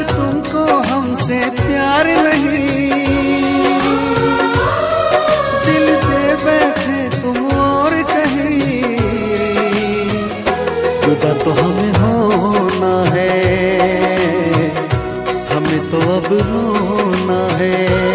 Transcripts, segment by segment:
तुमको हमसे प्यार नहीं, दिल दे बैठे तुम और कहीं। जुदा तो हमें होना है, हमें तो अब रोना है।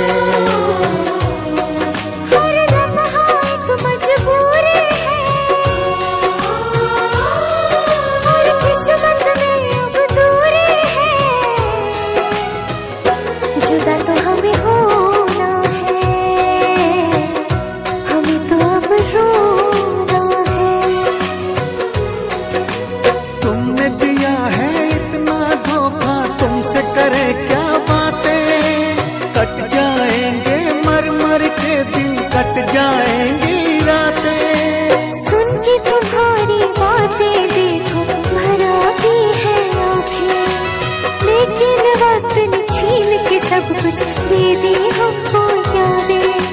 करे क्या बातें, कट जाएंगे मर मर के दिन, कट जाएंगी रातें। सुन के तुम्हारी बातें देखो भरा भी है आँखें, लेकिन वक्त ने छीन के सब कुछ दे दी हमको यादें।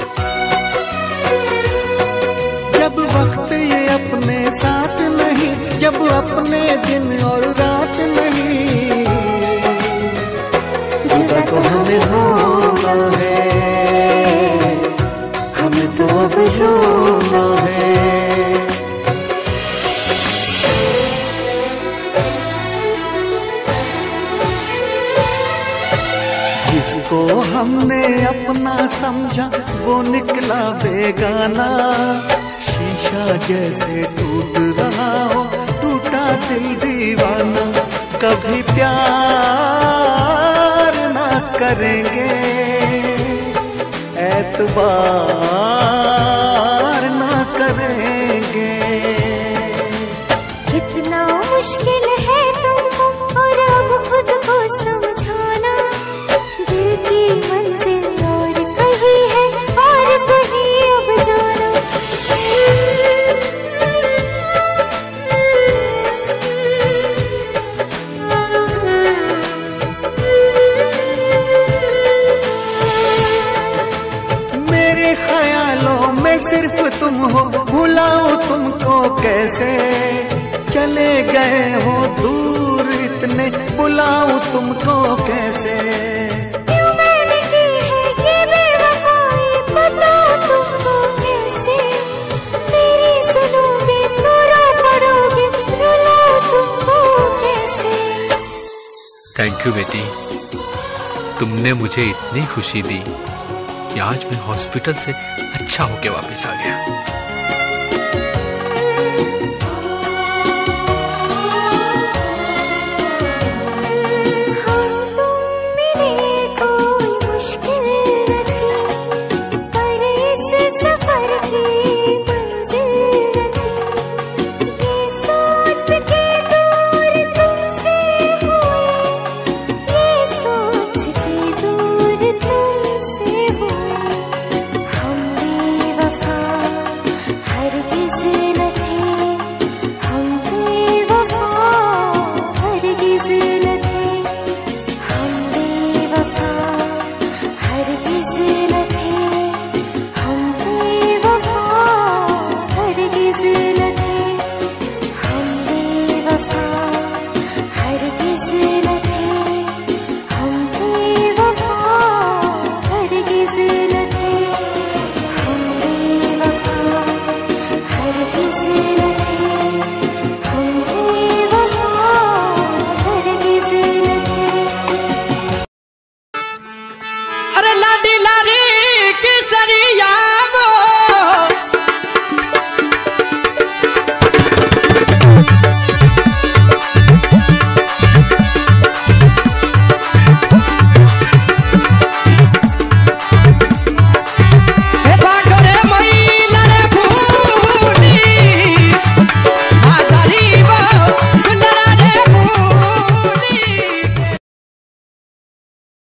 जब वक्त ये अपने साथ नहीं, जब अपने दिन और रात नहीं, जुदा तो हमें होना है, हमें तो अब रोना है। जिसको हमने अपना समझा वो निकला बेगाना, शीशा जैसे टूट रहा हो टूटा दिल दीवाना। कभी प्यार ना करेंगे, एतबार ना करेंगे। कितना मुश्किल है तुमको और अब खुद को समझाना, दिल की मंजिल और कहीं है और कहीं अब जाना। ख्यालों में सिर्फ तुम हो, भुलाऊं तुमको कैसे। चले गए हो दूर इतने, बुलाऊं तुमको कैसे। क्यों मैंने की है ये बेवफाई, बताओ तुमको कैसे। मेरी सुनोगे तो रो पड़ोगे, रुलाऊं तुमको कैसे। थैंक यू बेटी, तुमने मुझे इतनी खुशी दी कि आज मैं हॉस्पिटल से अच्छा होके वापस आ गया।